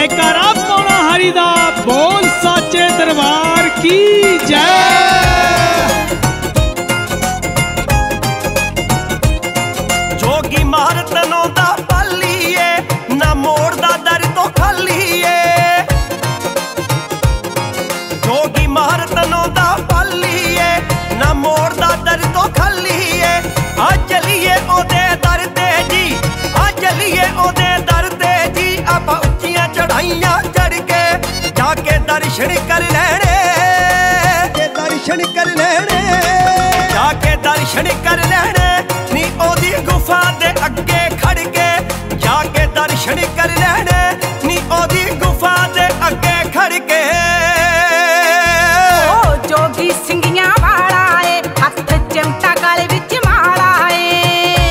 जयकारा पौना हरि दा बोल साचे दरबार की जय। जोगी मार तनों दा पालीए ना मोड़ दा दर तो खालीए। जोगी मार तनों दा पालीए ना मोड़ दा दर तो खालीए। आ चलिए ओदे दर ते जी, आ चलिए ओदे दर ते जी। आपां उच्चियां चढ़ाइयां चढ़ के जाके दर्शन कर लेने, दर्शन कर लेने, जाके दर्शन कर लेने। नी ओदी गुफा दे अगे खड़ के जाके दर्शन कर लेने, नी ओदी गुफा दे अगे खड़ के। ओ जोगी सिंगियां वाला है, हथ चिमटा गल विच माला है।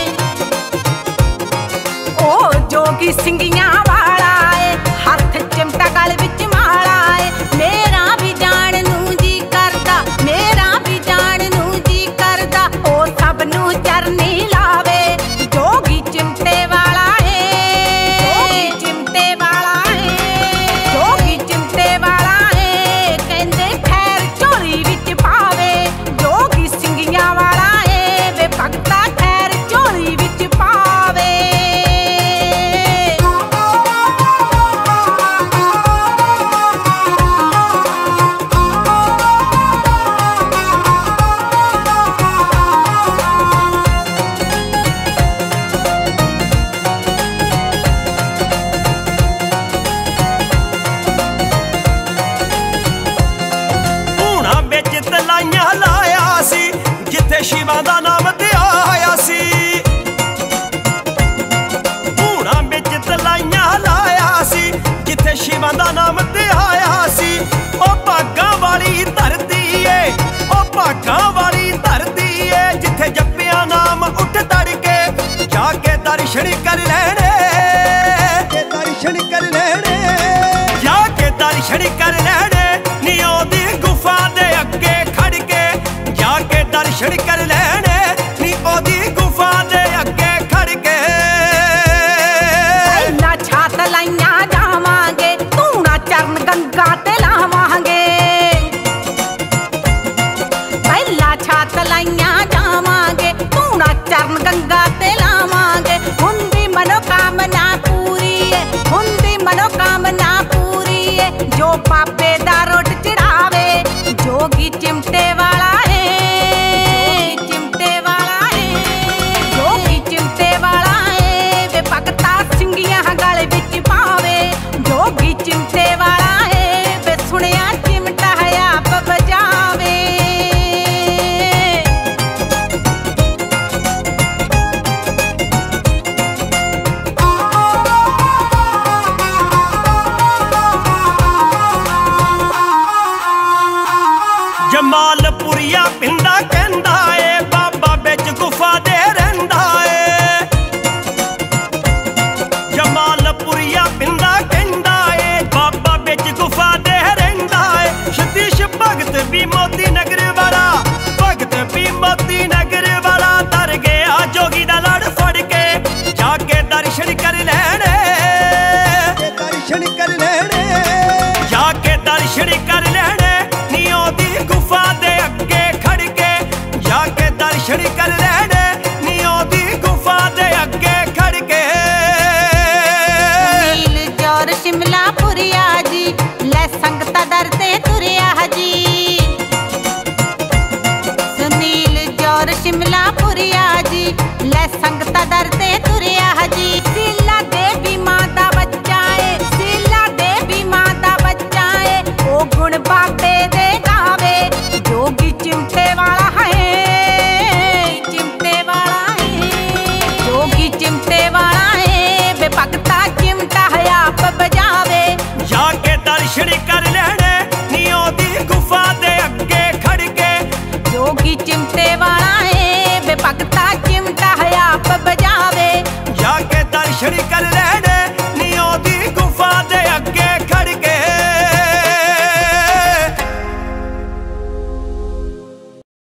ओ जोगी सिंगियां वाला है, हथ चिमटा गल विच माला है। मेरा भी जान नू जी करदा, मेरा भी जान नू जी करदा। ओ सब नू चरनी लावे जोगी चिमटे वाला है, जोगी चिमटे वाला है, जोगी चिमटे वाला है। कहंदे खैर झोली विच पावे जोगी सिंगियां वाला है। वे भगता खैर झोली विच पावे। भूणा बिच तलाइयां लाया सी जिथे शिवा दा नाम ते आया सी। भूणा बिच तलाइयां लाया सी जिथे शिवा दा नाम ते आया सी। ओ भागां वाली धरती ए, ओ भागां वाली धरती ए। जिथे जप्पिया नाम उठ तड़के जाके दर्शन कर लेने, दर्शन कर लेने, जाके दर्शन कर लेने। नी ओदी गुफा दे अगे खड़ के जाके दर्शन कर लेने, नी ओदी गुफा दे अगे खड़ के। ना छात लाइयां जावांगे, धूणा चरण गंगा ते लावांगे। पहला छात लाइयां जावांगे, धूणा चरण गंगा ते लावांगे। हुंदी मनोकामना पूरी है, हुंदी मनोकामना पूरी है। जो पापे दा रोट चढ़ावे जोगी चिमटे वाला है, जोगी चिमटे वाला है, जोगी चिमटे वाला है। वे भगता सिंगियां गल विच पावे जोगी चिमटे वाला है। वे सुनिया चिमटा है आप बजावे। जमालपुरिया पिंडा कहंदा ए बाबा बिच गुफा दे रहिंदा ए। जमालपुरिया पिंडा कहंदा ए बाबा बिच गुफा दे रहिंदा ए। सतीश भगत भी मोती नगर वाला, भगत भी मोती नगर वाला। तर गया जोगी दा लड़ फड़ के जाके दर्शन कर लेने, दर्शन कर लेने, जाके दर्शन कर लेने। नी ओदी गुफा दे अगे खड़ के जाके दर्शन कर लेने, नी ओदी गुफा दे अगे खड़ के। नील जौर शिमला पुरिया